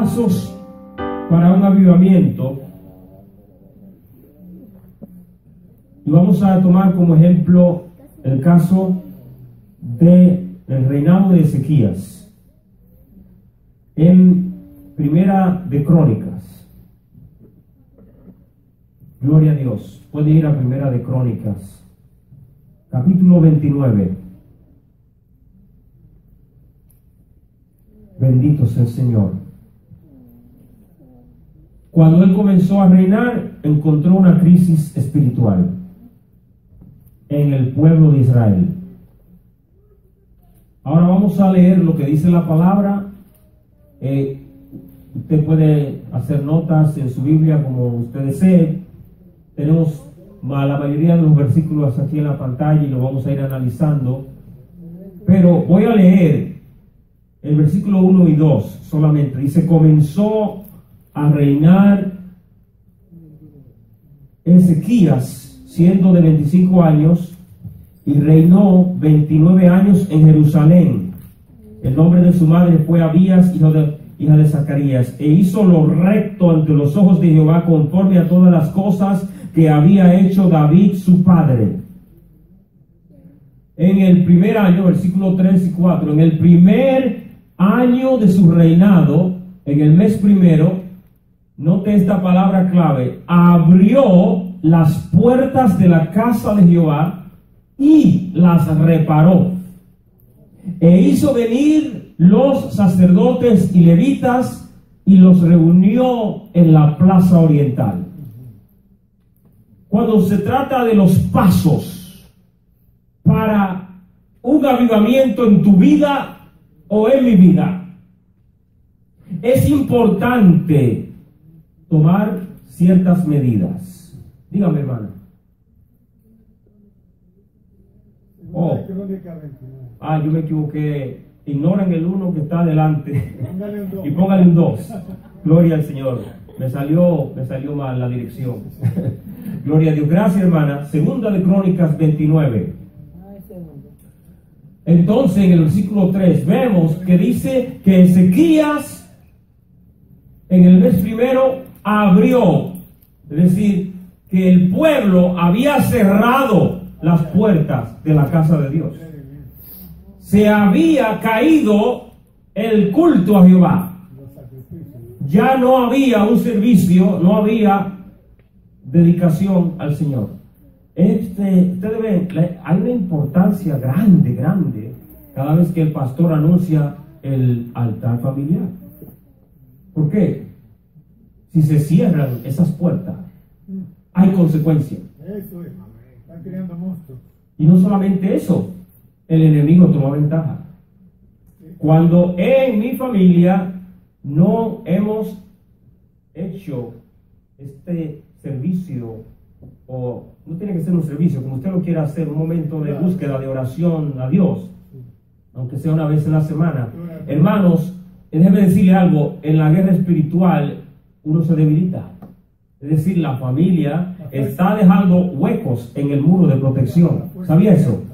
pasos para un avivamiento. Y vamos a tomar como ejemplo el caso del reinado de Ezequías en Primera de Crónicas. Gloria a Dios. Puede ir a Primera de Crónicas, capítulo 29. Bendito sea el Señor. Cuando él comenzó a reinar, encontró una crisis espiritual en el pueblo de Israel. Ahora vamos a leer lo que dice la palabra. Usted puede hacer notas en su Biblia como usted desee. Tenemos la mayoría de los versículos aquí en la pantalla y lo vamos a ir analizando. Pero voy a leer el versículo 1 y 2 solamente. Dice: comenzó a reinar Ezequías siendo de 25 años y reinó 29 años en Jerusalén. El nombre de su madre fue Abías, hija de Zacarías, e hizo lo recto ante los ojos de Jehová conforme a todas las cosas que había hecho David su padre. En el primer año, versículo 3 y 4, en el primer año de su reinado, en el mes primero, note esta palabra clave: abrió las puertas de la casa de Jehová y las reparó, e hizo venir los sacerdotes y levitas y los reunió en la plaza oriental. Cuando se trata de los pasos para un avivamiento en tu vida o en mi vida, es importante tomar ciertas medidas. Dígame, hermano. Oh, yo me equivoqué. Ignoren el 1 que está adelante y póngale un 2. Gloria al Señor. Me salió mal la dirección. Gloria a Dios. Gracias, hermana. Segunda de Crónicas 29. Entonces, en el versículo 3 vemos que dice que Ezequías en el mes primero abrió, es decir, que el pueblo había cerrado las puertas de la casa de Dios. Se había caído el culto a Jehová. Ya no había un servicio, no había dedicación al Señor. Ustedes ven, hay una importancia grande cada vez que el pastor anuncia el altar familiar. ¿Por qué? Si se cierran esas puertas, hay consecuencias. Eso es. Están creando monstruos. Y no solamente eso, el enemigo toma ventaja. Cuando en mi familia no hemos hecho este servicio, o no tiene que ser un servicio, como usted lo quiera hacer, un momento de búsqueda, de oración a Dios, aunque sea una vez en la semana. Hermanos, déjeme decirle algo: en la guerra espiritual uno se debilita. Es decir, la familia está dejando huecos en el muro de protección. ¿Sabía eso?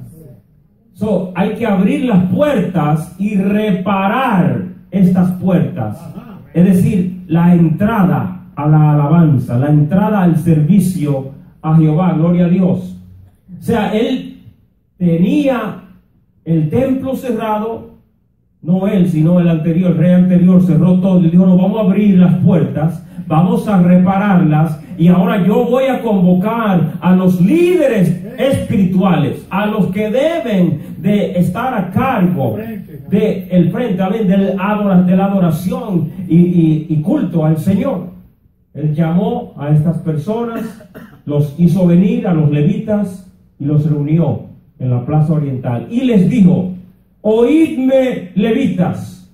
Hay que abrir las puertas y reparar estas puertas. Es decir, la entrada a la alabanza, la entrada al servicio a Jehová. Gloria a Dios. O sea, él tenía el templo cerrado. No él, sino el anterior, el rey anterior cerró todo y dijo: no, vamos a abrir las puertas, vamos a repararlas, y ahora yo voy a convocar a los líderes espirituales, a los que deben de estar a cargo del frente, amén, de la adoración y culto al Señor. Él llamó a estas personas, los hizo venir, a los levitas, y los reunió en la plaza oriental y les dijo: oídme, levitas,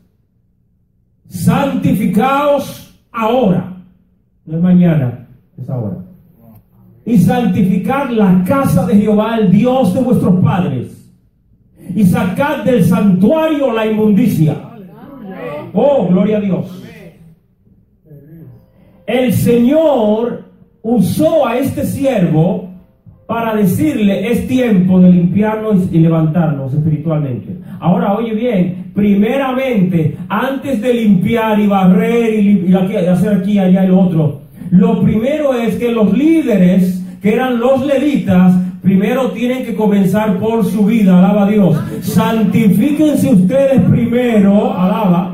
santificaos ahora, no es mañana, es ahora, y santificad la casa de Jehová, el Dios de vuestros padres, y sacad del santuario la inmundicia. Oh, gloria a Dios. El Señor usó a este siervo para decirle: es tiempo de limpiarnos y levantarnos espiritualmente. Ahora, oye bien, primeramente, antes de limpiar y barrer y hacer aquí y allá el otro, lo primero es que los líderes, que eran los levitas, primero tienen que comenzar por su vida, alaba a Dios. Santifíquense ustedes primero, alaba.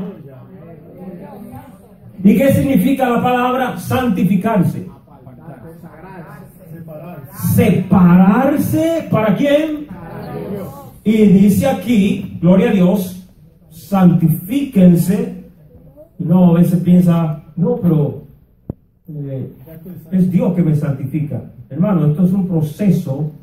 ¿Y qué significa la palabra santificarse? Separarse, ¿para quién? Y dice aquí, gloria a Dios, santifíquense. No, a veces piensa, no, pero es Dios que me santifica. Hermano, esto es un proceso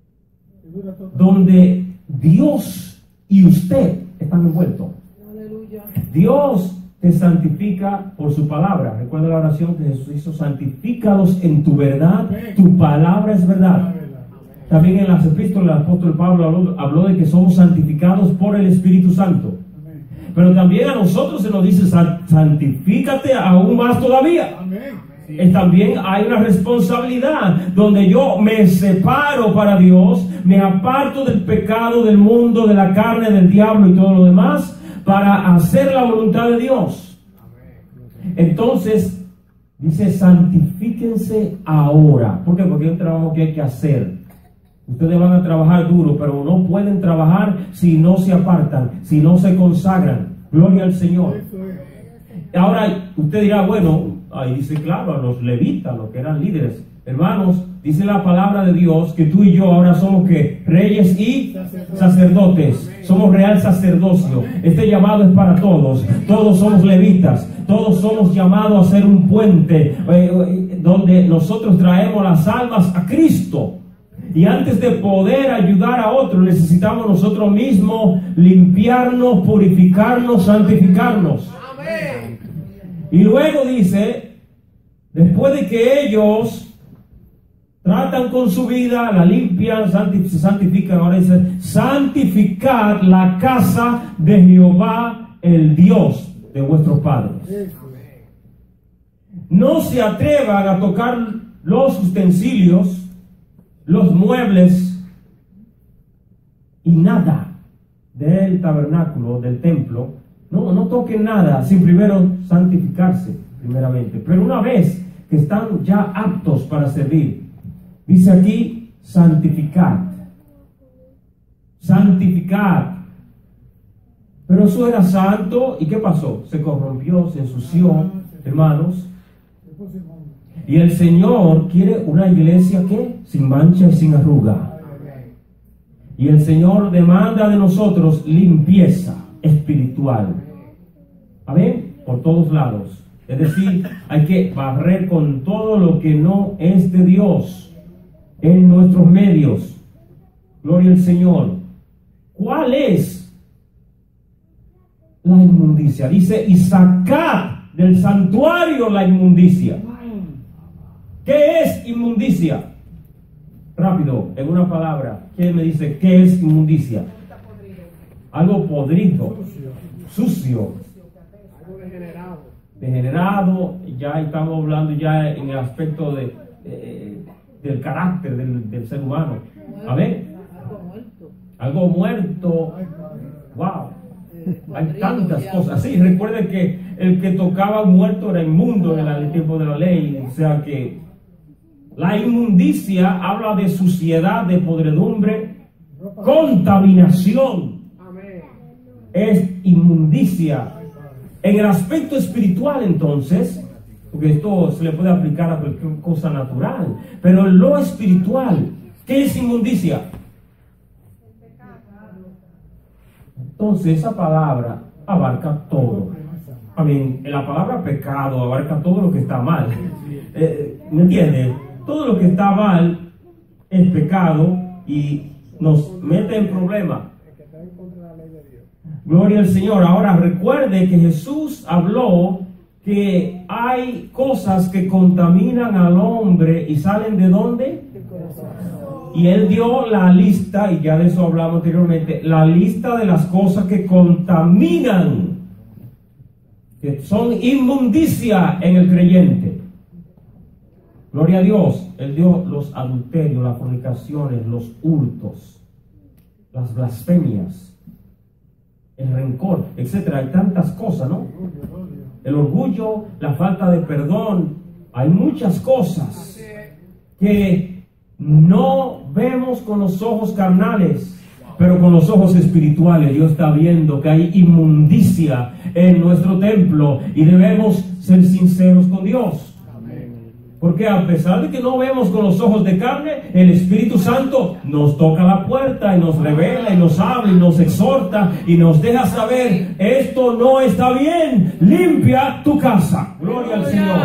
donde Dios y usted están envueltos. Dios te santifica por su palabra. Recuerda la oración que Jesús hizo: santifícalos en tu verdad, tu palabra es verdad. También en las epístolas el apóstol Pablo habló de que somos santificados por el Espíritu Santo. Pero también a nosotros se nos dice: santifícate aún más todavía. También hay una responsabilidad donde yo me separo para Dios, me aparto del pecado, del mundo, de la carne, del diablo y todo lo demás, para hacer la voluntad de Dios. Entonces dice: santifíquense ahora. ¿Por qué? Porque hay un trabajo que hay que hacer. Ustedes van a trabajar duro, pero no pueden trabajar si no se apartan, si no se consagran. Gloria al Señor. Ahora usted dirá: bueno, ahí dice claro, a los levitas, los que eran líderes. Hermanos, dice la palabra de Dios que tú y yo ahora somos ¿qué? Reyes y sacerdotes. Somos real sacerdocio. Este llamado es para todos. Todos somos levitas. Todos somos llamados a ser un puente donde nosotros traemos las almas a Cristo. Y antes de poder ayudar a otros, necesitamos nosotros mismos limpiarnos, purificarnos, santificarnos. Amén. Y luego dice, después de que ellos tratan con su vida, la limpian, se santifican, ahora dice: santificad la casa de Jehová, el Dios de vuestros padres. No se atrevan a tocar los utensilios, los muebles y nada del tabernáculo, del templo. No toquen nada sin primero santificarse primeramente. Pero una vez que están ya aptos para servir, dice aquí: santificad. Santificad. Pero eso era santo, ¿y qué pasó? Se corrompió, se ensució, hermanos. Y el Señor quiere una iglesia que sin mancha y sin arruga. Y el Señor demanda de nosotros limpieza espiritual. Amén. Por todos lados. Es decir, hay que barrer con todo lo que no es de Dios en nuestros medios. Gloria al Señor. ¿Cuál es la inmundicia? Dice: y sacad del santuario la inmundicia. ¿Qué es inmundicia? Rápido, en una palabra, ¿quién me dice qué es inmundicia? Algo podrido, sucio, Algo degenerado. degenerado. Ya estamos hablando ya en el aspecto del carácter del ser humano. Amén. Algo muerto. Wow. Hay tantas cosas. Sí, recuerden que el que tocaba muerto era inmundo en el tiempo de la ley. O sea que la inmundicia habla de suciedad, de podredumbre, contaminación. Es inmundicia. En el aspecto espiritual, entonces, porque esto se le puede aplicar a cualquier cosa natural, pero en lo espiritual, ¿qué es inmundicia? Entonces esa palabra abarca todo. Amén. La palabra pecado abarca todo lo que está mal. ¿Me entiendes? Todo lo que está mal es pecado y nos mete en problemas. Gloria al Señor. Ahora recuerde que Jesús habló que hay cosas que contaminan al hombre y salen ¿de dónde? Y Él dio la lista, y ya de eso hablamos anteriormente, la lista de las cosas que contaminan, que son inmundicia en el creyente. Gloria a Dios. Él dio los adulterios, las fornicaciones, los hurtos, las blasfemias. el rencor, etcétera. Hay tantas cosas, ¿no? El orgullo, la falta de perdón. Hay muchas cosas que no vemos con los ojos carnales, pero con los ojos espirituales. Dios está viendo que hay inmundicia en nuestro templo y debemos ser sinceros con Dios. Porque a pesar de que no vemos con los ojos de carne, el Espíritu Santo nos toca la puerta y nos revela y nos habla y nos exhorta y nos deja saber: esto no está bien, limpia tu casa. Gloria al Señor.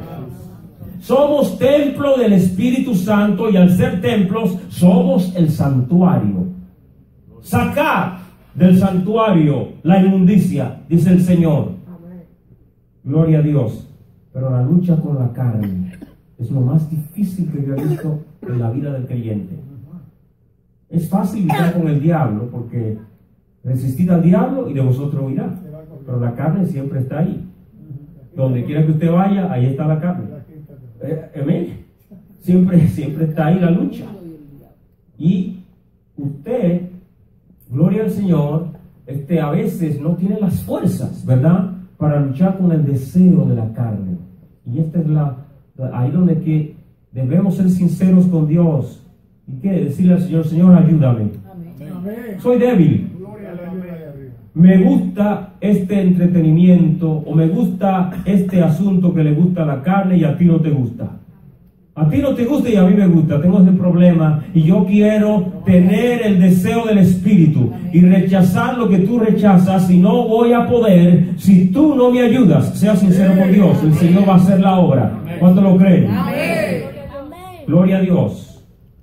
Somos templo del Espíritu Santo y al ser templos somos el santuario. Sacar del santuario la inmundicia, dice el Señor. Gloria a Dios. Pero la lucha con la carne es lo más difícil que yo he visto en la vida del creyente. Es fácil luchar con el diablo, porque resistid al diablo y de vosotros huirá. Pero la carne siempre está ahí. Donde quiera que usted vaya, ahí está la carne. Amén. Siempre está ahí la lucha. Y usted, gloria al Señor, a veces no tiene las fuerzas, ¿verdad?, para luchar con el deseo de la carne. Y esta es ahí donde que debemos ser sinceros con Dios. ¿Y qué? Decirle al Señor: Señor, ayúdame. Amén. Soy débil. Me gusta este entretenimiento, o me gusta este asunto que le gusta a la carne y a ti no te gusta. A ti no te gusta y a mí me gusta. Tengo ese problema y yo quiero tener el deseo del Espíritu y rechazar lo que tú rechazas. Y no voy a poder si tú no me ayudas. Sea sincero con Dios. El Señor va a hacer la obra. ¿Cuánto lo creen? Amén. Gloria a Dios.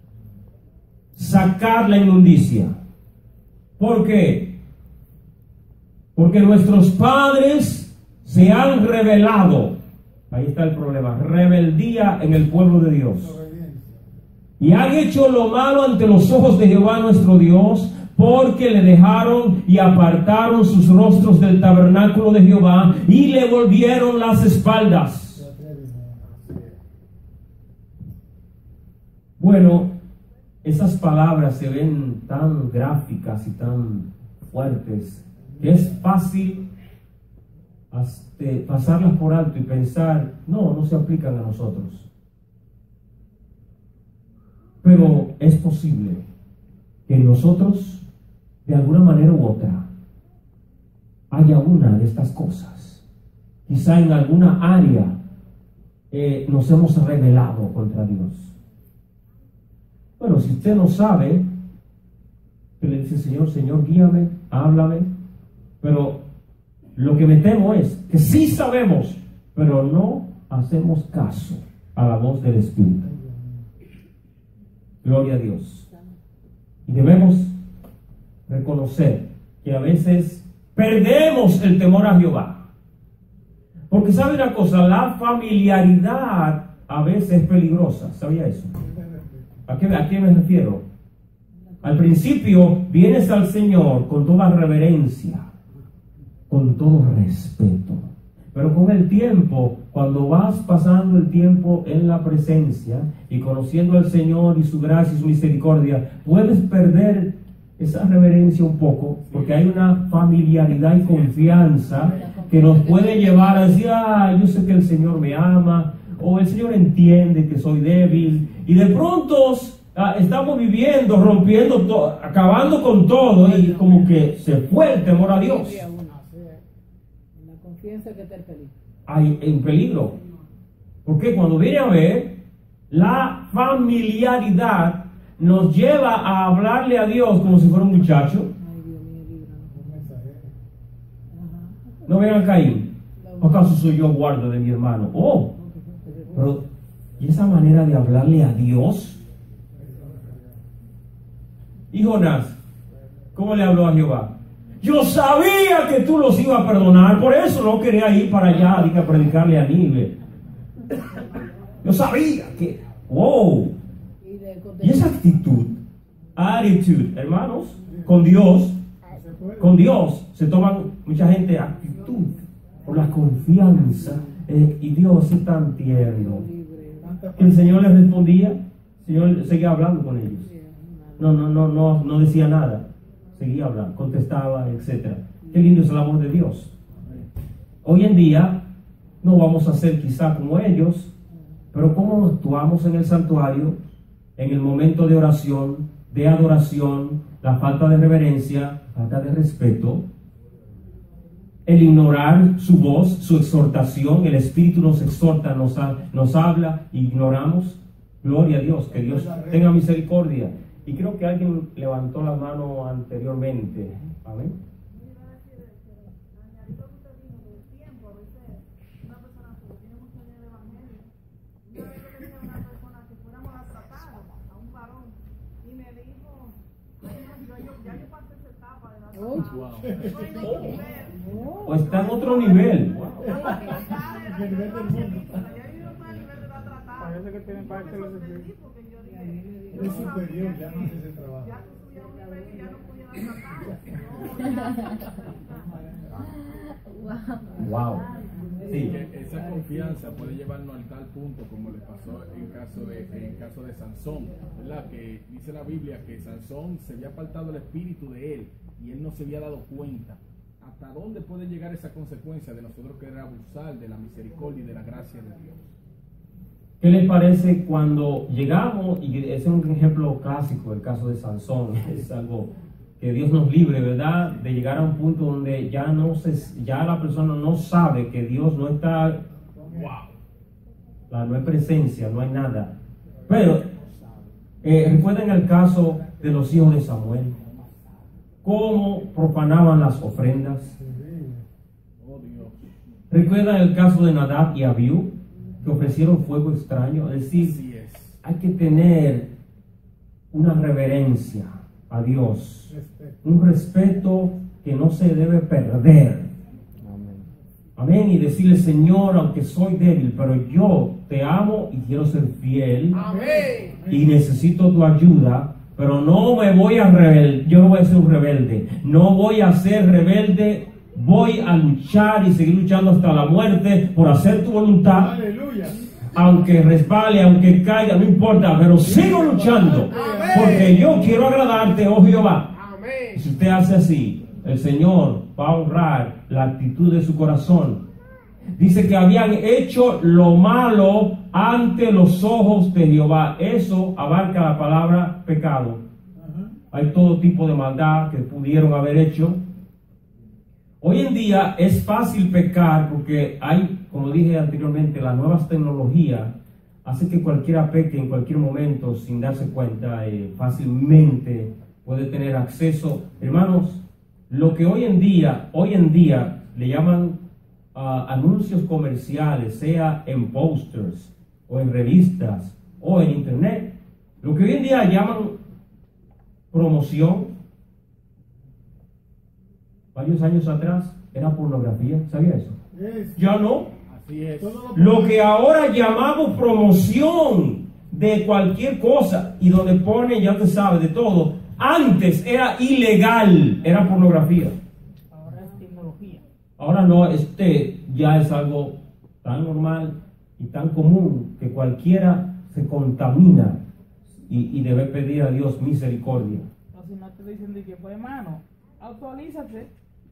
Sacar la inmundicia. ¿Por qué? Porque nuestros padres se han rebelado. Ahí está el problema: rebeldía en el pueblo de Dios. Y han hecho lo malo ante los ojos de Jehová nuestro Dios, porque le dejaron y apartaron sus rostros del tabernáculo de Jehová y le volvieron las espaldas. Bueno, esas palabras se ven tan gráficas y tan fuertes que es fácil pasarlas por alto y pensar: no se aplican a nosotros. Pero es posible que en nosotros, de alguna manera u otra, haya una de estas cosas. Quizá en alguna área nos hemos rebelado contra Dios. Bueno, si usted no sabe, que le dice: Señor, guíame, háblame. Pero lo que me temo es que sí sabemos, pero no hacemos caso a la voz del Espíritu. Gloria a Dios. Y debemos reconocer que a veces perdemos el temor a Jehová. Porque sabe una cosa, la familiaridad a veces es peligrosa. ¿Sabía eso? ¿A qué me refiero? Al principio vienes al Señor con toda reverencia, con todo respeto. Pero con el tiempo, cuando vas pasando el tiempo en la presencia y conociendo al Señor y su gracia y su misericordia, puedes perder esa reverencia un poco, porque hay una familiaridad y confianza que nos puede llevar a decir: yo sé que el Señor me ama, o el Señor entiende que soy débil, y de pronto estamos viviendo, rompiendo todo, acabando con todo, y como que se fue el temor a Dios. Piensa que está en peligro. Hay en peligro. Porque cuando viene a ver, la familiaridad nos lleva a hablarle a Dios como si fuera un muchacho. No vean a Caín: ¿acaso soy yo guarda de mi hermano? Pero ¿y esa manera de hablarle a Dios? Y Jonás, ¿cómo le habló a Jehová? Yo sabía que tú los ibas a perdonar, por eso no quería ir para allá a predicarle a Nínive. Yo sabía que... ¡Wow! Y esa attitude, hermanos, con Dios se toman mucha gente actitud por la confianza. Y Dios es tan tierno que el Señor les respondía. El Señor seguía hablando con ellos. No decía nada. Seguía hablando, contestaba, etc. Qué lindo es el amor de Dios. Hoy en día no vamos a ser quizá como ellos, pero ¿cómo actuamos en el santuario, en el momento de oración, de adoración, la falta de reverencia, falta de respeto, el ignorar su voz, su exhortación? El Espíritu nos exhorta, nos habla, ignoramos. Gloria a Dios, que Dios tenga misericordia. Y creo que alguien levantó la mano anteriormente. Amén. O está en otro nivel. Parece que tienen parte de los es superior, ya no hace ese trabajo. Wow. Sí. Esa confianza puede llevarnos al tal punto como le pasó en caso de Sansón, ¿verdad? Que dice la Biblia que Sansón se había apartado el espíritu de él y él no se había dado cuenta. ¿Hasta dónde puede llegar esa consecuencia de nosotros querer abusar de la misericordia y de la gracia de Dios? ¿Qué les parece cuando llegamos, y ese es un ejemplo clásico, el caso de Sansón, es algo que Dios nos libre, ¿verdad? De llegar a un punto donde ya la persona no sabe que Dios no está, no hay presencia, no hay nada. Pero recuerden el caso de los hijos de Samuel, cómo profanaban las ofrendas. Recuerdan el caso de Nadab y Abiú, que ofrecieron fuego extraño. Es decir, hay que tener una reverencia a Dios, un respeto que no se debe perder. Amén. Y decirle: Señor, aunque soy débil, pero yo te amo y quiero ser fiel. Amén. Y necesito tu ayuda, pero no me voy a rebelde. Yo no voy a ser un rebelde. No voy a ser rebelde. Voy a luchar y seguir luchando hasta la muerte por hacer tu voluntad. Aleluya. Aunque resbale, aunque caiga, no importa, pero sigo luchando. Amén. Porque yo quiero agradarte, oh Jehová. Amén. Si usted hace así, el Señor va a honrar la actitud de su corazón. Dice que habían hecho lo malo ante los ojos de Jehová. Eso abarca la palabra pecado. Hay todo tipo de maldad que pudieron haber hecho. Hoy en día es fácil pecar porque hay, como dije anteriormente, las nuevas tecnologías hacen que cualquiera peque en cualquier momento sin darse cuenta, fácilmente puede tener acceso. Hermanos, lo que hoy en día le llaman anuncios comerciales, sea en posters o en revistas o en internet, lo que hoy en día llaman promoción, varios años atrás era pornografía. ¿Sabía eso? Ya no. Así es. Lo que ahora llamamos promoción de cualquier cosa y donde pone, ya te sabe, de todo. Antes era ilegal, era pornografía. Ahora es tecnología. Ahora no, ya es algo tan normal y tan común que cualquiera se contamina y debe pedir a Dios misericordia. O si no te dicen de que, pues hermano, actualízate.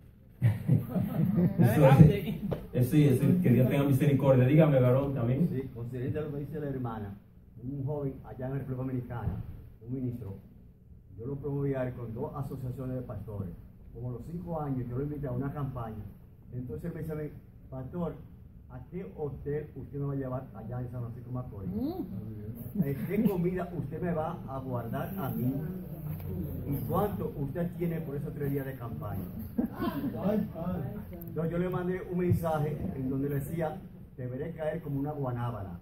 Sí, que Dios tenga misericordia. Dígame, varón, también. Sí, considera lo que dice la hermana. Un joven allá en la República Dominicana, un ministro, yo lo promoví a él con 2 asociaciones de pastores. Como a los 5 años, yo lo invité a una campaña. Entonces él me dice: pastor, ¿a qué hotel usted me va a llevar allá en San Francisco de Macorís? ¿Qué comida usted me va a guardar a mí? ¿Y cuánto usted tiene por esos 3 días de campaña? Entonces yo le mandé un mensaje en donde le decía: te veré caer como una guanábana.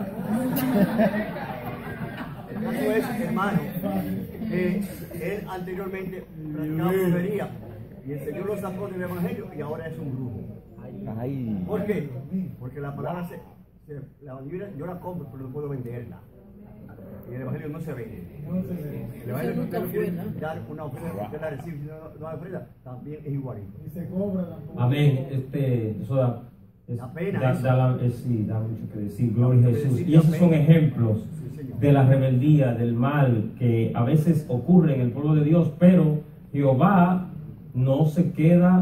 El caso es, hermano, que él anteriormente practicaba brujería y el Señor lo sacó del evangelio y ahora es un brujo. ¿Por qué? Porque la palabra la Biblia yo la compro, pero no puedo venderla. Y el evangelio no se vende. El evangelio no usted quiere dar una ofrenda, usted la recibe, si no la ofrenda, también es igualito. Y se cobra tampoco. Amén. Eso da pena. Sí, da mucho que decir. Gloria a Jesús. Y esos son ejemplos de la rebeldía, del mal que a veces ocurre en el pueblo de Dios, pero Jehová no se queda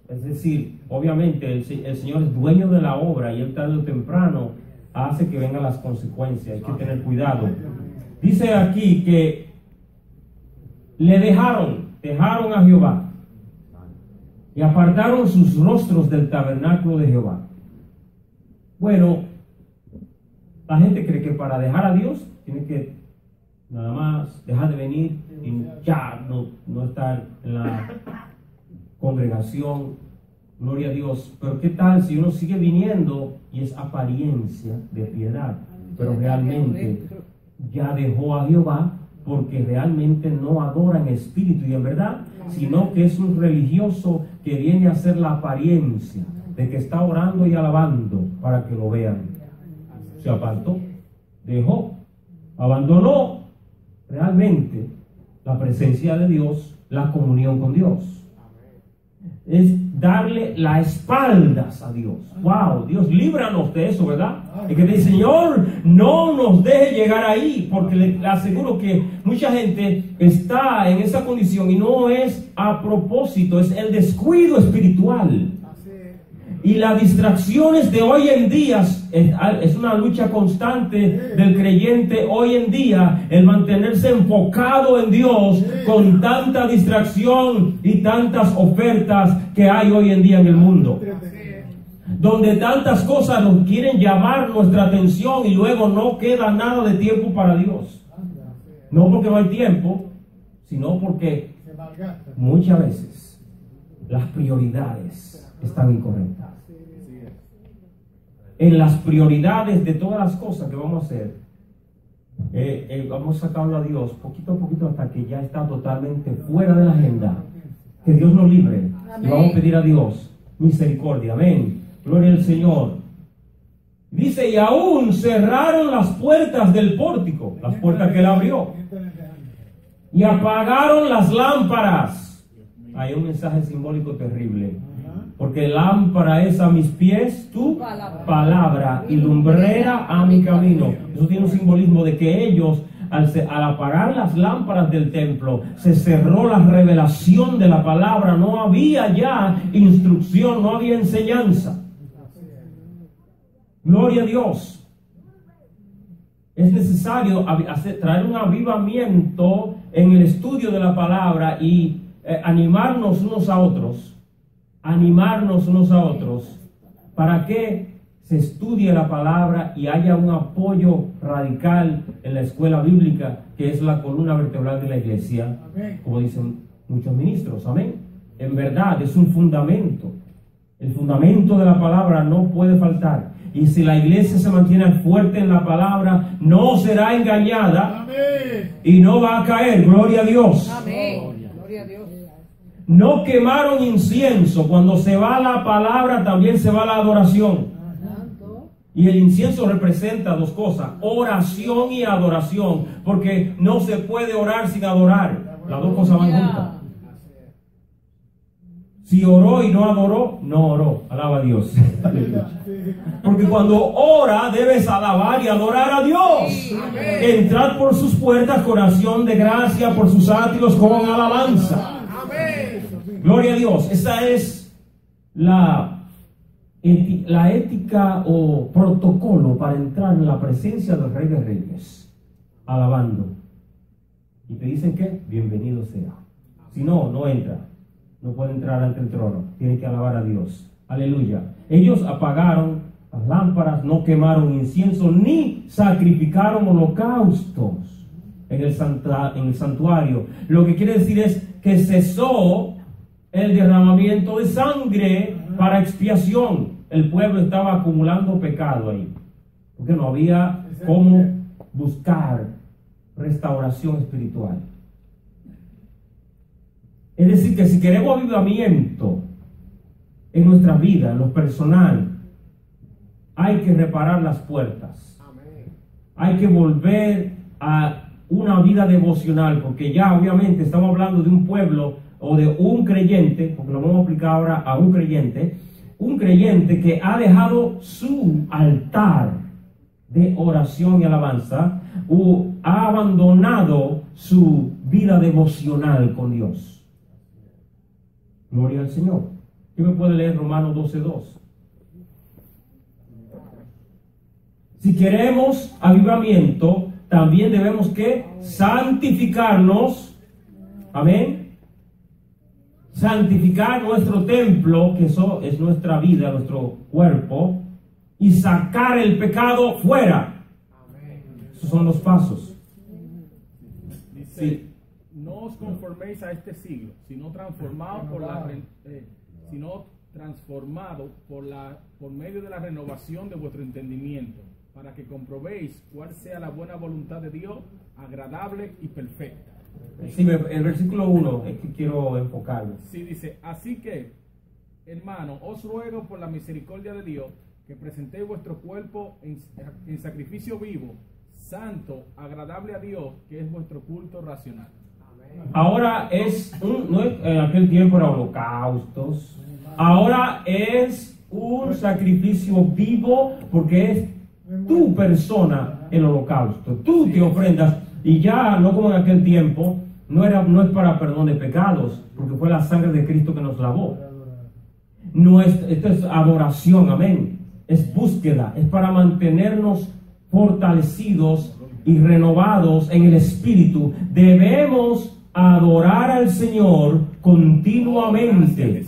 Es decir, obviamente el Señor es dueño de la obra y Él tarde o temprano hace que vengan las consecuencias. Hay que tener cuidado. Dice aquí que le dejaron a Jehová y apartaron sus rostros del tabernáculo de Jehová. Bueno, la gente cree que para dejar a Dios tiene que nada más dejar de venir y ya no estar en la congregación. Gloria a Dios. Pero ¿qué tal si uno sigue viniendo y es apariencia de piedad, pero realmente ya dejó a Jehová porque realmente no adora en espíritu y en verdad, sino que es un religioso que viene a hacer la apariencia de que está orando y alabando para que lo vean? Se apartó, dejó, abandonó realmente la presencia de Dios, la comunión con Dios. Es darle las espaldas a Dios. Wow, Dios, líbranos de eso, ¿verdad? Y que dice, Señor, no nos deje llegar ahí, porque le aseguro que mucha gente está en esa condición y no es a propósito, es el descuido espiritual. Y las distracciones de hoy en día es una lucha constante del creyente hoy en día, el mantenerse enfocado en Dios con tanta distracción y tantas ofertas que hay hoy en día en el mundo, donde tantas cosas nos quieren llamar nuestra atención y luego no queda nada de tiempo para Dios. No porque no hay tiempo, sino porque muchas veces las prioridades están incorrectas. En las prioridades de todas las cosas que vamos a hacer, vamos sacando a Dios poquito a poquito hasta que ya está totalmente fuera de la agenda. Que Dios nos libre. Y vamos a pedir a Dios misericordia. Amén. Gloria al Señor. Dice, y aún cerraron las puertas del pórtico, las puertas que Él abrió, y apagaron las lámparas. Hay un mensaje simbólico terrible. Porque lámpara es a mis pies tu palabra y lumbrera a mi camino. Eso tiene un simbolismo de que ellos, al apagar las lámparas del templo, se cerró la revelación de la palabra. No había ya instrucción, no había enseñanza. Gloria a Dios. Es necesario traer un avivamiento en el estudio de la palabra y animarnos unos a otros. Para que se estudie la palabra y haya un apoyo radical en la escuela bíblica, que es la columna vertebral de la iglesia, como dicen muchos ministros. Amén. En verdad es un fundamento. El fundamento de la palabra no puede faltar. Y si la iglesia se mantiene fuerte en la palabra, no será engañada y no va a caer. Gloria a Dios. Amén. Gloria a Dios. No quemaron incienso. Cuando se va la palabra, también se va la adoración. Y el incienso representa dos cosas: oración y adoración. Porque no se puede orar sin adorar. Las dos cosas van juntas. Si oró y no adoró, no oró. Alaba a Dios. Porque cuando ora, debes alabar y adorar a Dios. Entrar por sus puertas con acción de gracia, por sus átrios con alabanza. Gloria a Dios. Esa es la ética o protocolo para entrar en la presencia del Rey de Reyes, alabando. Y te dicen que bienvenido sea. Si no, no entra. No puede entrar ante el trono. Tiene que alabar a Dios. Aleluya. Ellos apagaron las lámparas, no quemaron incienso, ni sacrificaron holocaustos en el santuario. Lo que quiere decir es que cesó el derramamiento de sangre para expiación. El pueblo estaba acumulando pecado ahí, porque no había cómo buscar restauración espiritual. Es decir, que si queremos avivamiento en nuestra vida, en lo personal, hay que reparar las puertas. Hay que volver a una vida devocional, porque ya obviamente estamos hablando de un pueblo o de un creyente, porque lo vamos a aplicar ahora a un creyente que ha dejado su altar de oración y alabanza, o ha abandonado su vida devocional con Dios. Gloria al Señor. ¿Quién me puede leer Romanos 12:2? Si queremos avivamiento, también debemos que santificarnos. Amén. Santificar nuestro templo, que eso es nuestra vida, nuestro cuerpo, y sacar el pecado fuera. Esos son los pasos. Dice, Sí. no os conforméis a este siglo, sino transformados por medio de la renovación de vuestro entendimiento, para que comprobéis cuál sea la buena voluntad de Dios, agradable y perfecta. Sí, el versículo 1 es que quiero enfocarme. Sí, dice, así que, hermano, os ruego por la misericordia de Dios que presentéis vuestro cuerpo en sacrificio vivo, santo, agradable a Dios, que es vuestro culto racional. Ahora no es, en aquel tiempo era holocaustos. Ahora es un sacrificio vivo, porque es tu persona el holocausto. Tú te ofrendas, y ya no como en aquel tiempo, no es para perdón de pecados, porque fue la sangre de Cristo que nos lavó. No es, esto es adoración, amén. Es búsqueda, es para mantenernos fortalecidos y renovados en el espíritu. Debemos adorar al Señor continuamente.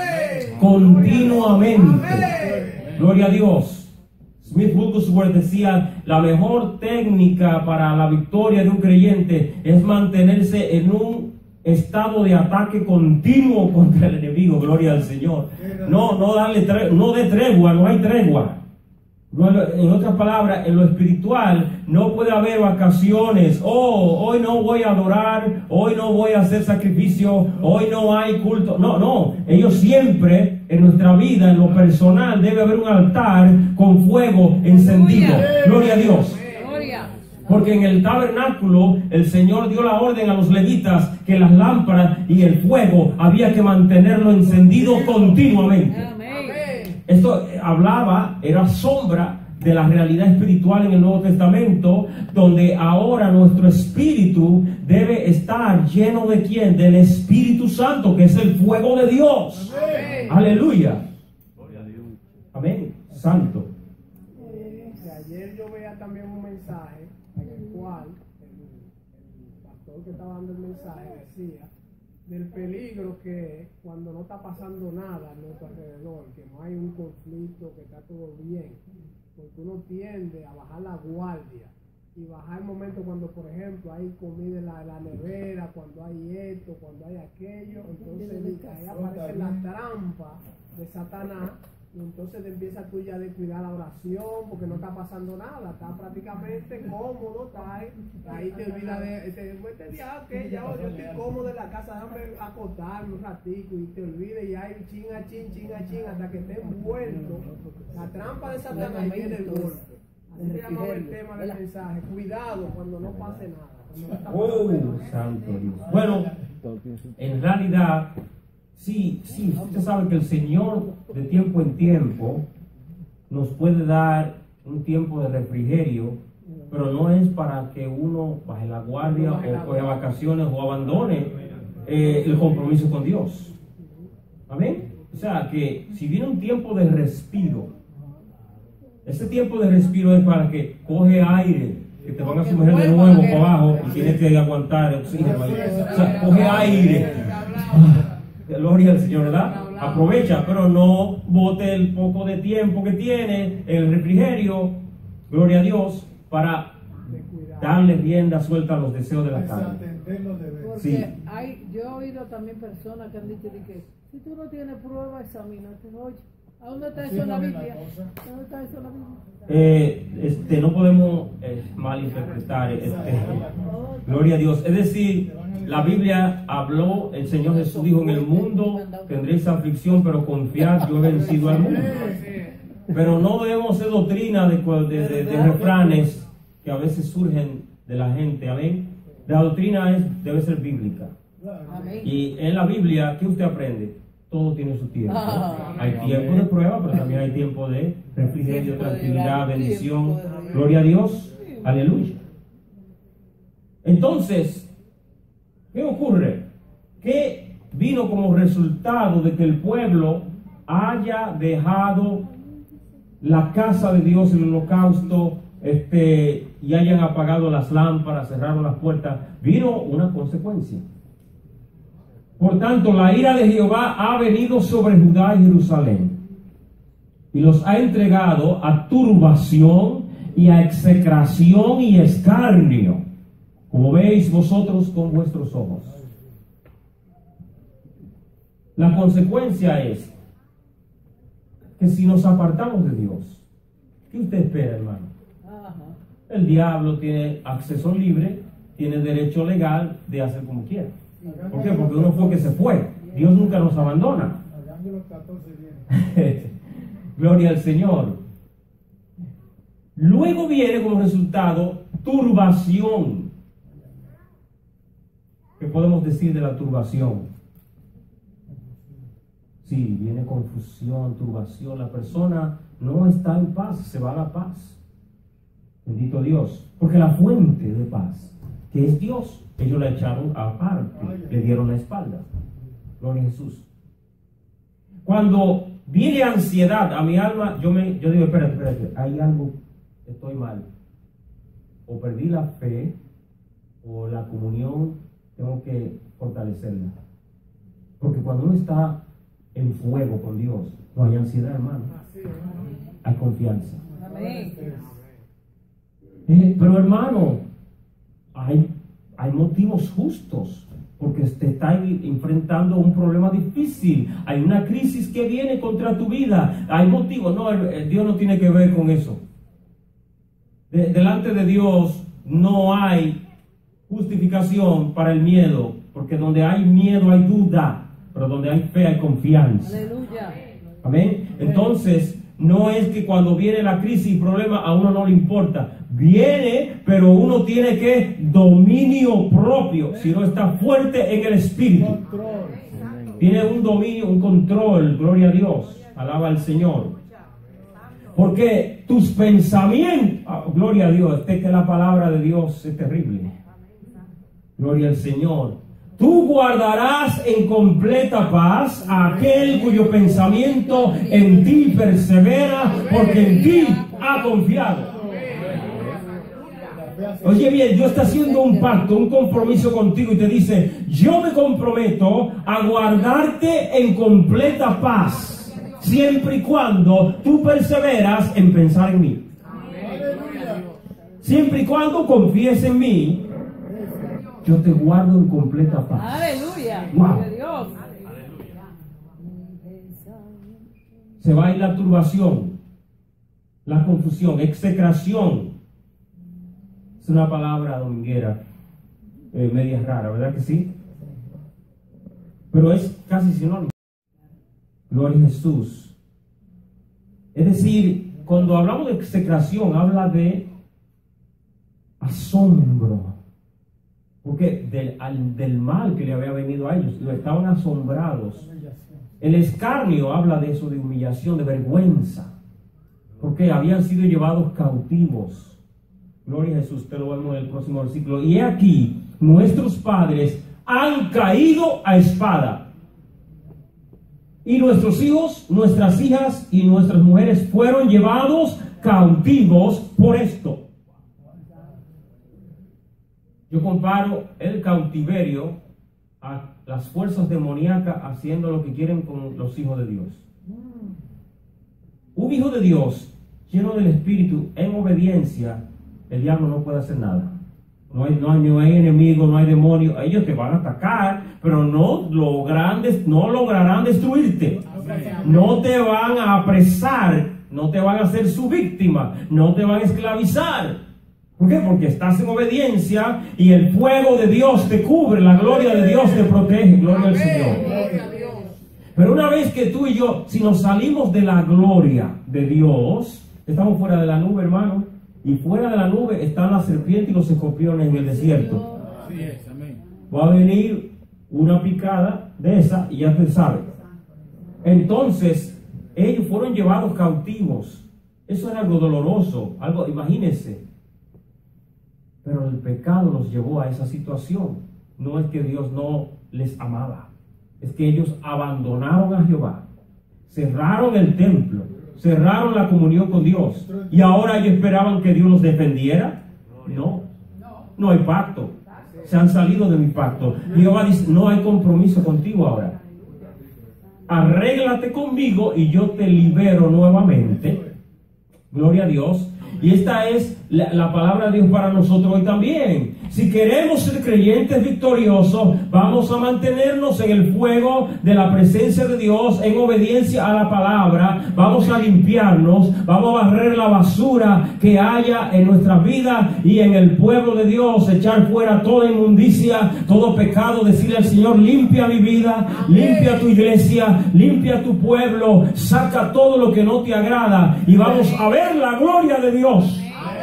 Continuamente. Gloria a Dios. Smith Wigglesworth decía, la mejor técnica para la victoria de un creyente es mantenerse en un estado de ataque continuo contra el enemigo. Gloria al Señor. No de tregua, no hay tregua. En otras palabras, en lo espiritual no puede haber vacaciones. Hoy no voy a adorar, hoy no voy a hacer sacrificio, hoy no hay culto. No, ellos siempre en nuestra vida, en lo personal, debe haber un altar con fuego encendido. Gloria a Dios. Porque en el tabernáculo el Señor dio la orden a los levitas que las lámparas y el fuego había que mantenerlo encendido continuamente. Esto era sombra de la realidad espiritual en el Nuevo Testamento, donde ahora nuestro espíritu debe estar lleno ¿de quién? Del Espíritu Santo, que es el fuego de Dios. Amén. Aleluya. Amén. Santo. Ayer yo veía también un mensaje en el cual el pastor que estaba dando el mensaje decía del peligro que es cuando no está pasando nada a nuestro alrededor, que no hay un conflicto, que está todo bien, porque uno tiende a bajar la guardia y bajar el momento cuando, por ejemplo, hay comida en la nevera, cuando hay esto, cuando hay aquello, entonces ahí aparece la trampa de Satanás. Y entonces te empiezas tú ya a descuidar la oración porque no está pasando nada, está prácticamente cómodo, ahí te olvidas ya yo estoy cómodo en la casa, déjame acostarme un ratico y te olvides y hay chin hasta que esté envuelto la trampa de Satanás y viene el golpe. Así se llamaba el tema del mensaje, cuidado cuando no pase nada. Santo Dios. Bueno, en realidad sí, usted sabe que el Señor de tiempo en tiempo nos puede dar un tiempo de refrigerio, pero no es para que uno baje la guardia o coja vacaciones o abandone el compromiso con Dios. Amén. O sea que si viene un tiempo de respiro, ese tiempo de respiro es para que coge aire, que te van a sumergir de nuevo para abajo y tienes que aguantar el oxígeno. O sea, coge aire. Gloria al Señor, ¿verdad? Aprovecha, pero no bote el poco de tiempo que tiene el refrigerio, gloria a Dios, para darle rienda suelta a los deseos de la carne. Porque Sí. yo he oído también personas que han dicho de que si tú no tienes prueba, examínate. Oye, ¿a dónde está eso en la Biblia? ¿Dónde está eso en la Biblia? No podemos malinterpretar gloria a Dios. Es decir, la Biblia habló, el Señor Jesús dijo, en el mundo tendréis aflicción, pero confiad, yo he vencido al mundo. Pero no debemos ser doctrina de refranes que a veces surgen de la gente, amén. La doctrina debe ser bíblica. Y en la Biblia, ¿qué usted aprende? Todo tiene su tiempo. Hay tiempo de prueba, pero también hay tiempo de refrigerio, tranquilidad, bendición. Gloria a Dios. Aleluya. Entonces, ¿qué ocurre? Que vino como resultado de que el pueblo haya dejado la casa de Dios, el holocausto, y hayan apagado las lámparas, cerraron las puertas, vino una consecuencia. Por tanto, la ira de Jehová ha venido sobre Judá y Jerusalén, y los ha entregado a turbación y a execración y escarnio, como veis vosotros con vuestros ojos. La consecuencia es que si nos apartamos de Dios, ¿qué usted espera, hermano? El diablo tiene acceso libre, tiene derecho legal de hacer como quiera. ¿Por qué? Porque uno fue que se fue. Dios nunca nos abandona. Gloria al Señor. Luego viene como resultado turbación. ¿Qué podemos decir de la turbación? Sí, viene confusión, turbación. La persona no está en paz, se va a la paz. Bendito Dios. Porque la fuente de paz, que es Dios, ellos la echaron aparte, le dieron la espalda. Gloria a Jesús. Cuando viene ansiedad a mi alma, yo digo, espérate, hay algo, estoy mal. O perdí la fe, o la comunión, tengo que fortalecerla. Porque cuando uno está en fuego con Dios, no hay ansiedad, hermano. Hay confianza. Pero hermano, hay motivos justos, porque te está enfrentando un problema difícil, hay una crisis que viene contra tu vida, hay motivos. No, Dios no tiene que ver con eso. Delante de Dios no hay justificación para el miedo, porque donde hay miedo hay duda, pero donde hay fe hay confianza. Aleluya. Amén. Entonces, no es que cuando viene la crisis y problema a uno no le importa. Viene, pero uno tiene que dominio propio, si no está fuerte en el espíritu. Tiene un dominio, un control, gloria a Dios, alaba al Señor. Porque tus pensamientos, gloria a Dios, que la palabra de Dios es terrible. Gloria al Señor. Tú guardarás en completa paz a aquel cuyo pensamiento en ti persevera, porque en ti ha confiado. Oye bien, Dios está haciendo un pacto, un compromiso contigo y te dice, yo me comprometo a guardarte en completa paz, siempre y cuando tú perseveras en pensar en mí. Siempre y cuando confíes en mí, yo te guardo en completa paz. Aleluya. Wow. Dios. Se va a ir la turbación, la confusión, execración. Es una palabra dominguera, media rara, ¿verdad que sí? Pero es casi sinónimo. Gloria a Jesús. Es decir, cuando hablamos de execración, habla de asombro. Porque del mal que le había venido a ellos, estaban asombrados. El escarnio habla de eso, de humillación, de vergüenza. Porque habían sido llevados cautivos. Gloria a Jesús, te lo vemos en el próximo versículo. Y he aquí, nuestros padres han caído a espada. Y nuestros hijos, nuestras hijas y nuestras mujeres fueron llevados cautivos por esto. Yo comparo el cautiverio a las fuerzas demoníacas haciendo lo que quieren con los hijos de Dios. Un hijo de Dios lleno del Espíritu en obediencia, el diablo no puede hacer nada. No hay enemigo, no hay demonio. Ellos te van a atacar, pero no lograrán destruirte. No te van a apresar, no te van a hacer su víctima, no te van a esclavizar. ¿Por qué? Porque estás en obediencia y el fuego de Dios te cubre, la gloria de Dios te protege. Gloria al Señor. Pero una vez que tú y yo, si nos salimos de la gloria de Dios, estamos fuera de la nube, hermano. Y fuera de la nube están las serpientes y los escorpiones en el desierto. Así es, amén. Va a venir una picada de esa y ya te sabes. Entonces, ellos fueron llevados cautivos. Eso era algo doloroso, algo, imagínense. Pero el pecado los llevó a esa situación. No es que Dios no les amaba, es que ellos abandonaron a Jehová, cerraron el templo, cerraron la comunión con Dios, y ahora ellos esperaban que Dios los defendiera. No hay pacto. Se han salido de mi pacto. Jehová dice, no hay compromiso contigo ahora. Arréglate conmigo y yo te libero nuevamente. Gloria a Dios. Y esta es la palabra de Dios para nosotros hoy también. Si queremos ser creyentes victoriosos, vamos a mantenernos en el fuego de la presencia de Dios, en obediencia a la palabra. Vamos a limpiarnos, vamos a barrer la basura que haya en nuestra vida y en el pueblo de Dios, echar fuera toda inmundicia, todo pecado, decirle al Señor, limpia mi vida, limpia tu iglesia, limpia tu pueblo, saca todo lo que no te agrada y vamos a ver la gloria de Dios.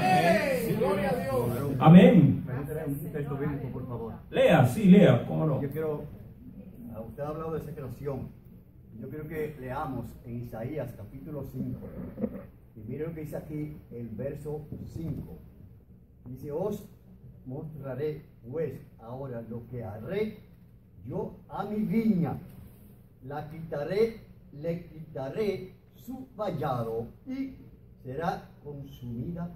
Amén. Un texto bíblico, por favor. Lea, sí, lea, cómo no. Usted ha hablado de secreción. Yo quiero que leamos en Isaías capítulo 5. Y miren lo que dice aquí el verso 5. Dice, os mostraré pues ahora lo que haré yo a mi viña. Le quitaré su vallado y será consumida.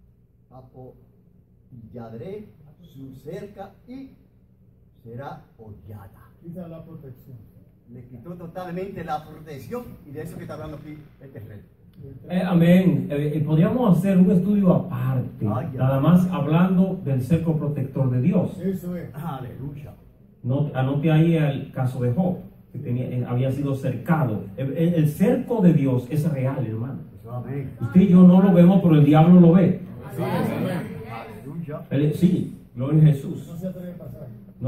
Apollaré su cerca y será hollada. Quita la protección. Le quitó totalmente la protección y de eso que está hablando aquí este rey. Amén. Podríamos hacer un estudio aparte, nada más hablando del cerco protector de Dios. Eso es. Aleluya. Anote ahí el caso de Job, que había sido cercado. El cerco de Dios es real, hermano. Amén. Usted y yo no lo vemos, pero el diablo lo ve. Aleluya. Sí, gloria a Jesús. No se atreve a pasar.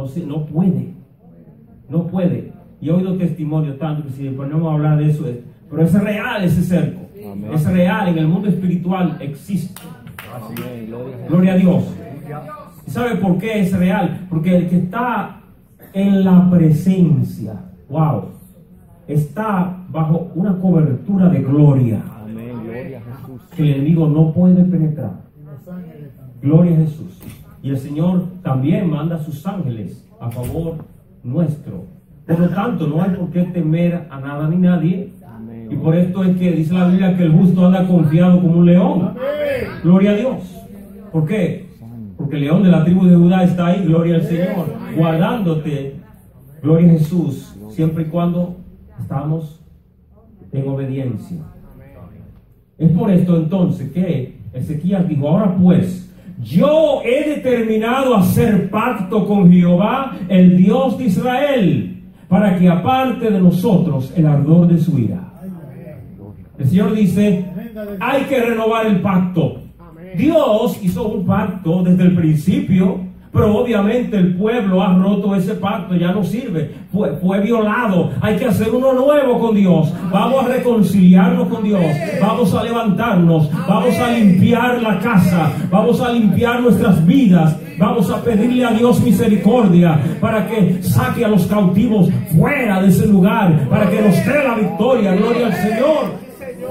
No puede. Y he oído testimonio tanto que si ponemos a hablar de eso, pero es real ese cerco. Amén. Es real, en el mundo espiritual existe. Amén. Gloria a Dios. ¿Y sabe por qué es real? Porque el que está en la presencia, wow, está bajo una cobertura de gloria. Amén. Gloria a Jesús. Que el enemigo no puede penetrar. Gloria a Jesús. Y el Señor también manda a sus ángeles a favor nuestro. Por lo tanto, no hay por qué temer a nada ni nadie. Amén. Y por esto es que dice la Biblia que el justo anda confiado como un león. Amén. Gloria a Dios. ¿Por qué? Porque el león de la tribu de Judá está ahí, gloria al Señor, guardándote, gloria a Jesús, siempre y cuando estamos en obediencia. Es por esto entonces que Ezequías dijo, ahora pues, yo he determinado hacer pacto con Jehová, el Dios de Israel, para que aparte de nosotros el ardor de su ira. El Señor dice, hay que renovar el pacto. Dios hizo un pacto desde el principio, pero obviamente el pueblo ha roto ese pacto, ya no sirve, fue violado. Hay que hacer uno nuevo con Dios. Vamos a reconciliarnos con Dios, vamos a levantarnos, vamos a limpiar la casa, vamos a limpiar nuestras vidas, vamos a pedirle a Dios misericordia para que saque a los cautivos fuera de ese lugar, para que nos dé la victoria. Gloria al Señor.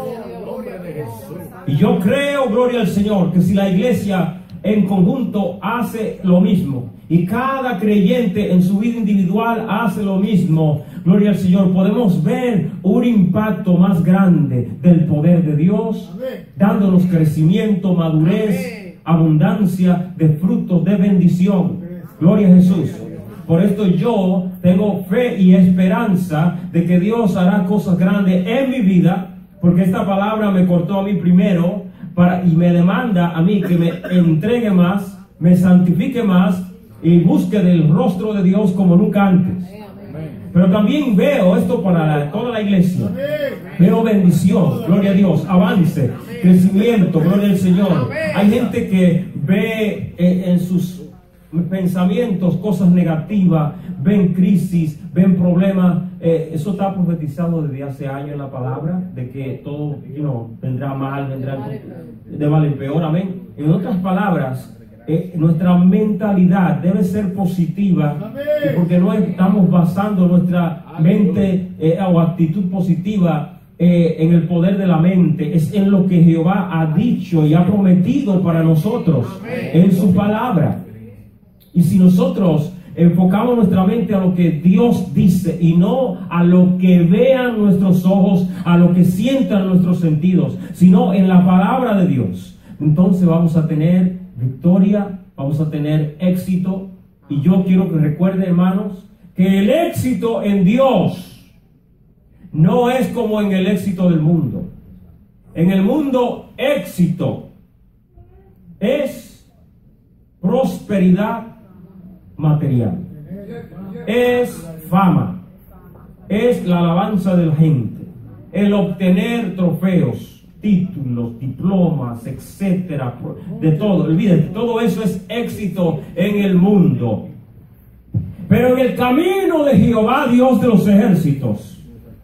Y yo creo, gloria al Señor, que si la iglesia en conjunto hace lo mismo y cada creyente en su vida individual hace lo mismo, gloria al Señor, podemos ver un impacto más grande del poder de Dios, dándonos crecimiento, madurez, abundancia de frutos de bendición. Gloria a Jesús. Por esto yo tengo fe y esperanza de que Dios hará cosas grandes en mi vida, porque esta palabra me cortó a mí primero y me demanda a mí que me entregue más, me santifique más y busque del rostro de Dios como nunca antes. Pero también veo esto para toda la iglesia. Veo bendición, gloria a Dios, avance, crecimiento, gloria al Señor. Hay gente que ve en sus pensamientos cosas negativas, ven crisis, ven problemas. Eso está profetizado desde hace años en la palabra, de que todo vendrá mal, vendrá de mal en peor, amén. En otras palabras, nuestra mentalidad debe ser positiva, porque no estamos basando nuestra mente o actitud positiva en el poder de la mente, es en lo que Jehová ha dicho y ha prometido para nosotros en su palabra. Y si nosotros enfocamos nuestra mente a lo que Dios dice y no a lo que vean nuestros ojos, a lo que sientan nuestros sentidos, sino en la palabra de Dios, entonces vamos a tener victoria, vamos a tener éxito. Y yo quiero que recuerden, hermanos, que el éxito en Dios no es como en el éxito del mundo. En el mundo, éxito es prosperidad material, es fama, es la alabanza de la gente, el obtener trofeos, títulos, diplomas, etcétera, de todo. Olvídate, todo eso es éxito en el mundo. Pero en el camino de Jehová, Dios de los ejércitos,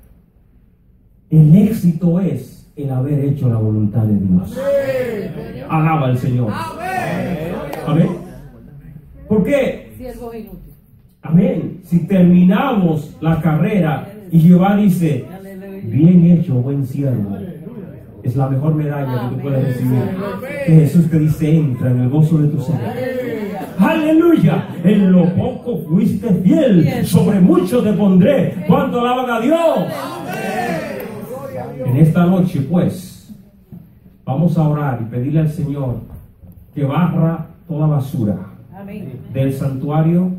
el éxito es el haber hecho la voluntad de Dios. Alaba al Señor. Amén. ¿Por qué? Siervo inútil. Amén. Si terminamos la carrera y Jehová dice, bien hecho, buen siervo, es la mejor medalla que tú puedes recibir. Que Jesús te dice, entra en el gozo de tu Señor. Aleluya. En lo poco fuiste fiel, sobre mucho te pondré. ¿Cuánto alaban a Dios? En esta noche, pues, vamos a orar y pedirle al Señor que barra toda basura del santuario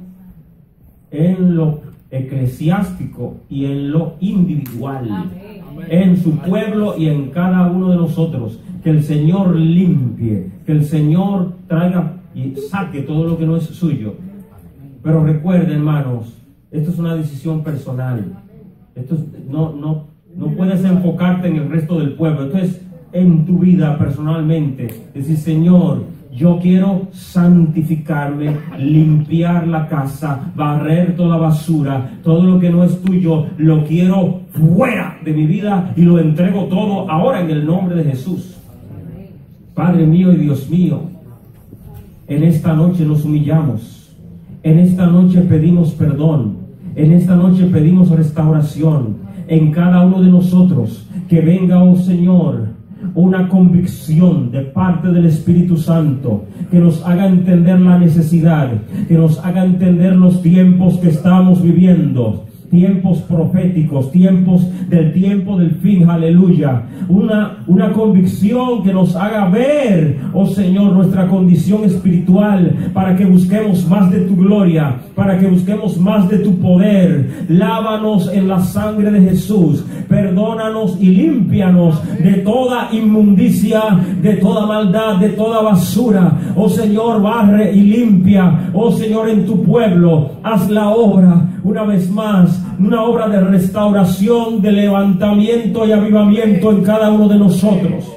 en lo eclesiástico y en lo individual, en su pueblo y en cada uno de nosotros. Que el Señor limpie, que el Señor traiga y saque todo lo que no es suyo. Pero recuerden, hermanos, esto es una decisión personal. Esto es, no puedes enfocarte en el resto del pueblo. Entonces, en tu vida personalmente, decir, Señor, yo quiero santificarme, limpiar la casa, barrer toda basura, todo lo que no es tuyo, lo quiero fuera de mi vida y lo entrego todo ahora en el nombre de Jesús. Padre mío y Dios mío, en esta noche nos humillamos, en esta noche pedimos perdón, en esta noche pedimos restauración en cada uno de nosotros. Que venga, oh Señor, una convicción de parte del Espíritu Santo que nos haga entender la necesidad, que nos haga entender los tiempos que estamos viviendo, tiempos proféticos, tiempos del tiempo del fin, aleluya. Una convicción que nos haga ver, oh Señor, nuestra condición espiritual, para que busquemos más de tu gloria, para que busquemos más de tu poder. Lávanos en la sangre de Jesús, perdónanos y límpianos de toda inmundicia, de toda maldad, de toda basura. Oh Señor, barre y limpia, oh Señor, en tu pueblo. Haz la obra una vez más, una obra de restauración, de levantamiento y avivamiento en cada uno de nosotros.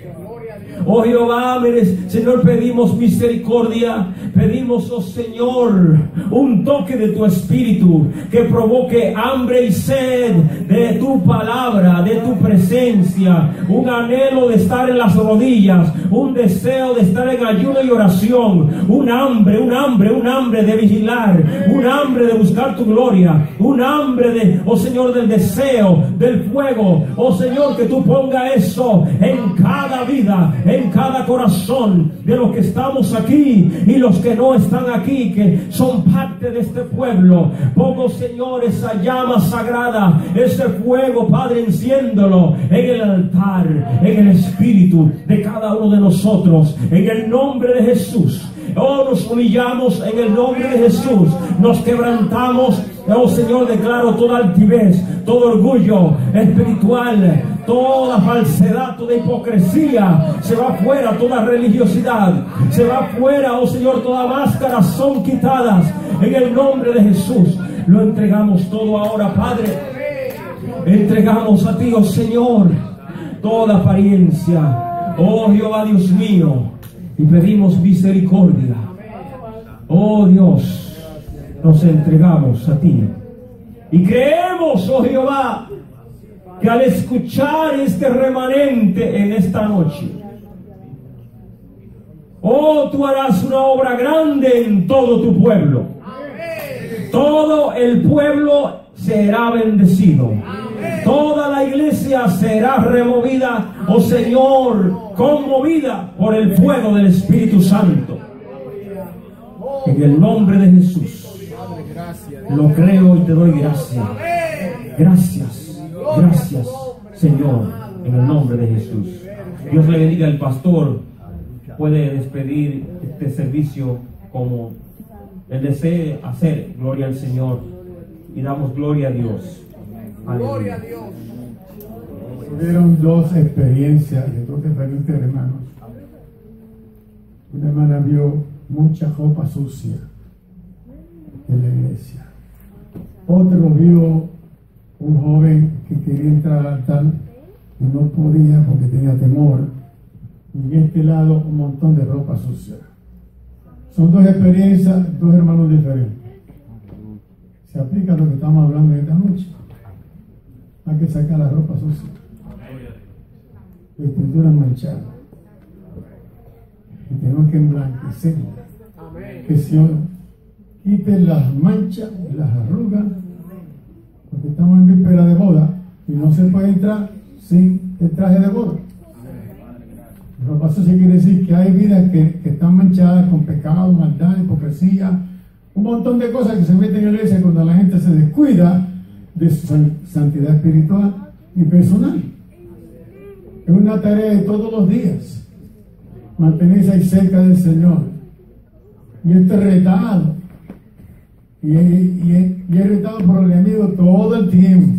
Oh Jehová, Señor, pedimos misericordia, pedimos, oh Señor, un toque de tu espíritu que provoque hambre y sed de tu palabra, de tu presencia, un anhelo de estar en las rodillas, un deseo de estar en ayuno y oración, un hambre de vigilar, un hambre de buscar tu gloria, un hambre de, oh Señor, del deseo, del fuego. Oh Señor, que tú pongas eso en cada vida, en cada corazón de los que estamos aquí y los que no están aquí, que son parte de este pueblo. Pongo, Señor, esa llama sagrada, ese fuego, Padre, enciéndolo en el altar, en el espíritu de cada uno de nosotros, en el nombre de Jesús. Oh, nos humillamos en el nombre de Jesús, nos quebrantamos. Oh Señor, declaro toda altivez, todo orgullo espiritual, toda falsedad, toda hipocresía, se va fuera, toda religiosidad, se va fuera, oh Señor, toda máscara son quitadas en el nombre de Jesús. Lo entregamos todo ahora, Padre. Entregamos a ti, oh Señor, toda apariencia, oh Jehová Dios mío, y pedimos misericordia. Oh Dios, nos entregamos a ti y creemos, oh Jehová, que al escuchar este remanente en esta noche, oh, tú harás una obra grande en todo tu pueblo. Todo el pueblo será bendecido. Toda la iglesia será removida, oh Señor, conmovida por el fuego del Espíritu Santo. En el nombre de Jesús. Lo creo y te doy gracias. Gracias, gracias, Señor, en el nombre de Jesús. Dios le bendiga. El pastor puede despedir este servicio como él desee hacer. Gloria al Señor. Y damos gloria a Dios. Gloria a Aleluya. Dios. Tuvieron dos experiencias de dos diferentes hermanos. Una hermana vio mucha ropa sucia en la iglesia. Otro vio un joven que quería entrar al altar y no podía porque tenía temor. Y en este lado un montón de ropa sucia. Son dos experiencias, dos hermanos diferentes. Se aplica lo que estamos hablando esta noche. Hay que sacar la ropa sucia. Vestidura manchada. Y tenemos que emblanquecerla. Que se quiten las manchas y las arrugas, porque estamos en víspera de boda y no se puede entrar sin el traje de boda. Ropa sucia quiere decir que hay vidas que están manchadas con pecado, maldad, hipocresía, un montón de cosas que se meten en la iglesia cuando la gente se descuida de su santidad espiritual y personal. Es una tarea de todos los días mantenerse ahí cerca del Señor. Y esto es retado. Y es retado por el enemigo todo el tiempo.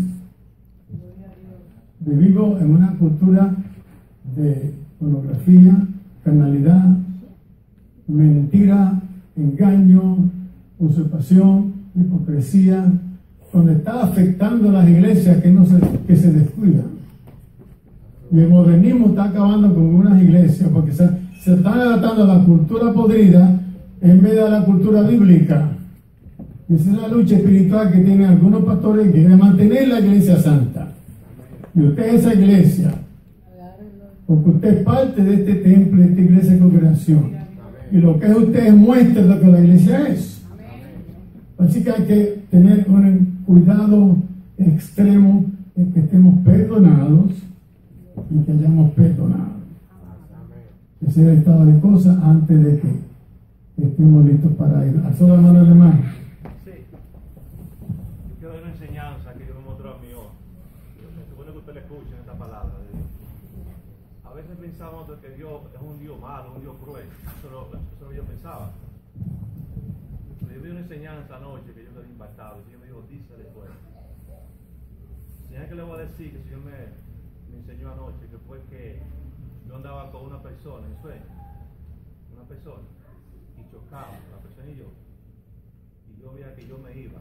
Vivimos en una cultura de pornografía, carnalidad, mentira, engaño, usurpación, hipocresía, donde está afectando a las iglesias que se descuidan. Y el modernismo está acabando con unas iglesias porque se están adaptando a la cultura podrida en vez de la cultura bíblica. Y esa es la lucha espiritual que tienen algunos pastores que quieren mantener la iglesia santa. Y usted es esa iglesia, porque usted es parte de este templo, de esta iglesia de congregación. Y lo que es usted es muestra de lo que la iglesia es. Así que hay que tener un cuidado extremo en que estemos perdonados y que hayamos perdonado. Ese es el estado de cosas antes de que estemos listos para ir. ¿Alzó la mano alemán? Sí. Yo quiero dar una enseñanza que yo me mostró a mi hijo. Es bueno que usted le escuche esta palabra de Dios. A veces pensamos que Dios es un Dios malo, un Dios cruel. Eso es lo que yo pensaba. Pero yo vi una enseñanza anoche que yo quedé impactado. El Señor me dijo, dísele pues. Señal que le voy a decir que el Señor me enseñó anoche, que fue que yo andaba con una persona en sueño. Una persona. Y chocaba, la persona y yo veía que yo me iba.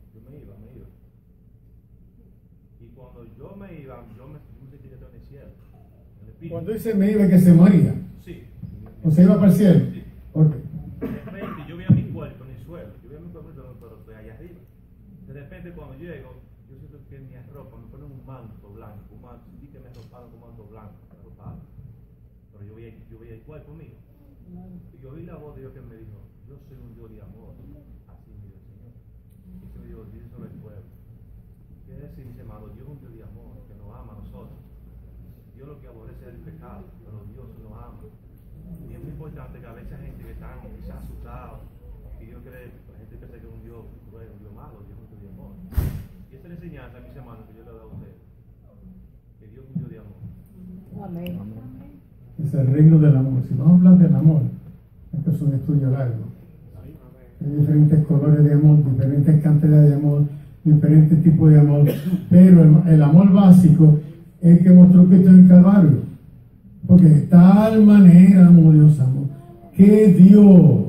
Y cuando yo me iba, yo me sentí que estaba en el cielo. En el espíritu. Cuando dice me iba, que se moría. Sí. ¿O se iba para el cielo? Sí. Okay. De repente yo veía mi cuerpo en el suelo. Yo veía mi cuerpo en el suelo, pero estoy allá arriba. De repente cuando llego, yo siento que mi ropa me ponen un manto blanco. Sentí que me arroparon con un manto blanco. Pero yo veía el cuerpo mío. Y yo oí la voz de Dios que me dijo, yo soy un Dios de amor. Así me dijo el Señor. Y se me dijo, dice sobre el pueblo. Quiere decir, mis hermanos, Dios es un Dios de amor, que nos ama a nosotros. Dios lo que aborrece es el pecado, pero Dios nos ama. Y es muy importante que a veces hay gente que está quizás asustada, y Dios cree, la gente piensa que es un Dios cruel, un Dios malo, Dios es un Dios de amor. Y esa es la enseñanza, mis hermanos, que yo le doy a ustedes. Que Dios es un Dios de amor. Amén. Es el reino del amor. Si vamos a hablar del amor, esto es un estudio largo. Hay diferentes colores de amor, diferentes cantidades de amor, diferentes tipos de amor, pero el amor básico es el que mostró Cristo en el Calvario, porque de tal manera amó Dios amor, que dio.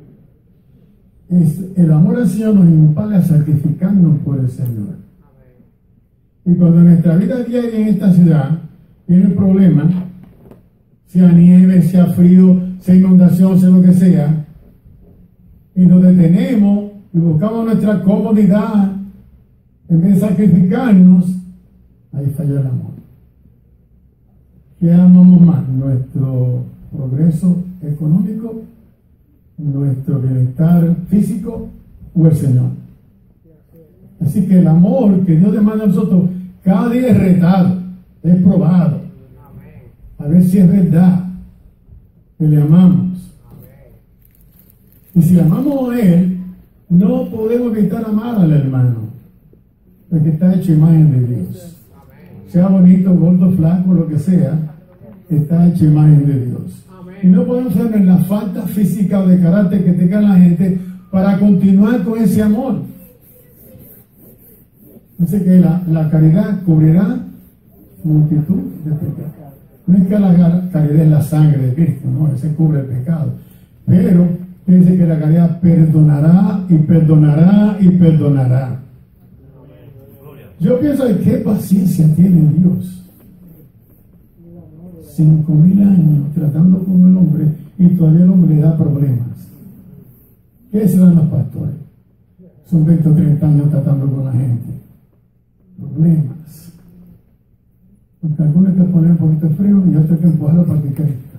El amor al Señor nos impele a sacrificarnos por el Señor. Y cuando en nuestra vida diaria en esta ciudad viene el problema, sea nieve, sea frío, sea inundación, sea lo que sea, y nos detenemos y buscamos nuestra comodidad en vez de sacrificarnos, ahí falló el amor. ¿Qué amamos más? ¿Nuestro progreso económico, nuestro bienestar físico o el Señor? Así que el amor que Dios demanda a nosotros cada día es retado, es probado, a ver si es verdad que le amamos. Y si le amamos a Él, No podemos evitar amar al hermano, porque está hecho imagen de Dios. Sea bonito, gordo, flaco, lo que sea, está hecho imagen de Dios. Y no podemos ver en la falta física o de carácter que tenga la gente para continuar con ese amor. Dice que la caridad cubrirá multitud de pecados. No es que la caridad es la sangre de Cristo, no, ese cubre el pecado. Pero dice que la caridad perdonará y perdonará y perdonará. Yo pienso en qué paciencia tiene Dios. 5.000 años tratando con el hombre y todavía el hombre le da problemas. ¿Qué serán los pastores? Son 20 o 30 años tratando con la gente. Problemas. Porque algunos hay que poner un poquito de frío y otros hay que empujarlo para que crezca.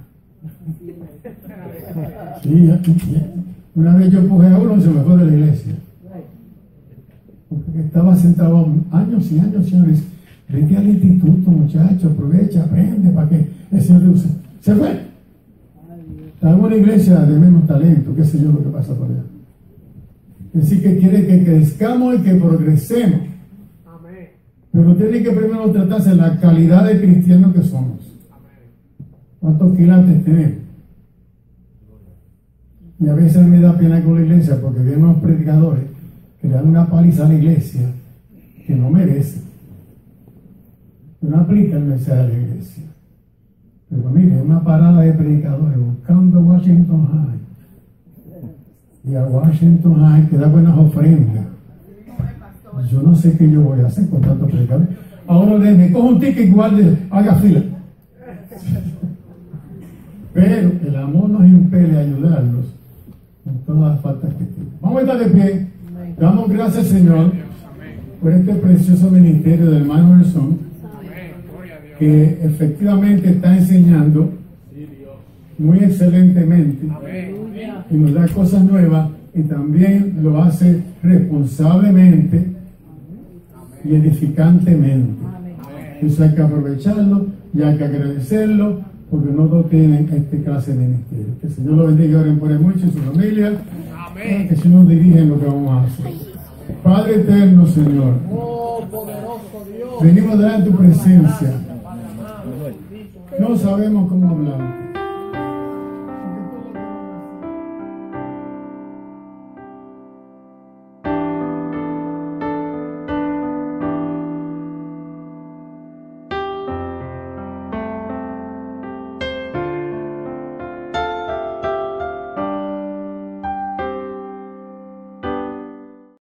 Sí, una vez yo empujé a uno y se me fue de la iglesia. Porque estaba sentado años y años y años. Vete al instituto, muchacho, aprovecha, aprende para que el Señor te use. Se fue. Estaba en una iglesia de menos talento, qué sé yo lo que pasa por allá. Es decir, que quiere que crezcamos y que progresemos. Pero tiene que primero tratarse la calidad de cristiano que somos. ¿Cuántos quilates tenemos? Y a veces me da pena con la iglesia porque vienen unos predicadores que le dan una paliza a la iglesia que no merece. Que no aplica el mensaje a la iglesia. Pero mire, una parada de predicadores buscando Washington High. Y a Washington High que da buenas ofrendas. Yo no sé qué yo voy a hacer con tantos predicadores. Ahora me cojo un ticket igual haga fila. Pero el amor nos impele a ayudarlos en todas las faltas que tienen. Vamos a estar de pie. Damos gracias, Señor, por este precioso ministerio del hermano Nelson, que efectivamente está enseñando muy excelentemente y nos da cosas nuevas y también lo hace responsablemente y edificantemente. Eso hay que aprovecharlo y hay que agradecerlo, porque no todos tienen esta clase de ministerio. Que el Señor lo bendiga y oren por él mucho y su familia. Amén. Que el Señor nos dirija en lo que vamos a hacer. Padre eterno, Señor, venimos delante de tu presencia. No sabemos cómo hablar.